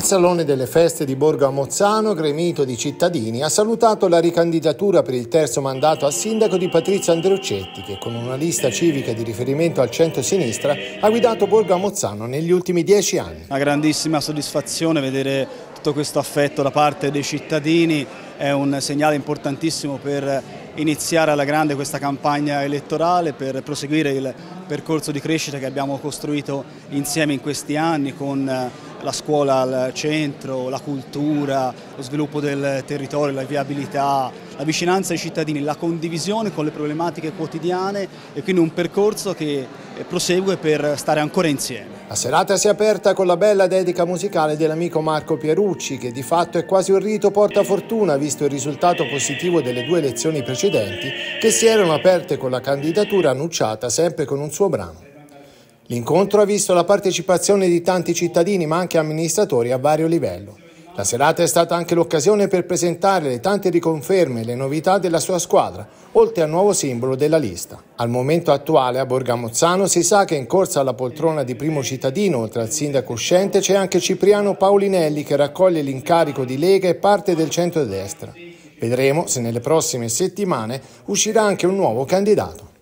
Salone delle Feste di Borgo a Mozzano, gremito di cittadini, ha salutato la ricandidatura per il terzo mandato a sindaco di Patrizio Andreuccetti, che con una lista civica di riferimento al centro-sinistra ha guidato Borgo a Mozzano negli ultimi 10 anni. Una grandissima soddisfazione vedere tutto questo affetto da parte dei cittadini, è un segnale importantissimo per iniziare alla grande questa campagna elettorale, per proseguire il percorso di crescita che abbiamo costruito insieme in questi anni con la scuola al centro, la cultura, lo sviluppo del territorio, la viabilità, la vicinanza ai cittadini, la condivisione con le problematiche quotidiane e quindi un percorso che prosegue per stare ancora insieme. La serata si è aperta con la bella dedica musicale dell'amico Marco Pierucci, che di fatto è quasi un rito portafortuna visto il risultato positivo delle 2 elezioni precedenti che si erano aperte con la candidatura annunciata sempre con un suo brano. L'incontro ha visto la partecipazione di tanti cittadini ma anche amministratori a vario livello. La serata è stata anche l'occasione per presentare le tante riconferme e le novità della sua squadra, oltre al nuovo simbolo della lista. Al momento attuale a Borgo a Mozzano si sa che in corsa alla poltrona di primo cittadino, oltre al sindaco uscente, c'è anche Cipriano Paulinelli che raccoglie l'incarico di Lega e parte del centrodestra. Vedremo se nelle prossime settimane uscirà anche un nuovo candidato.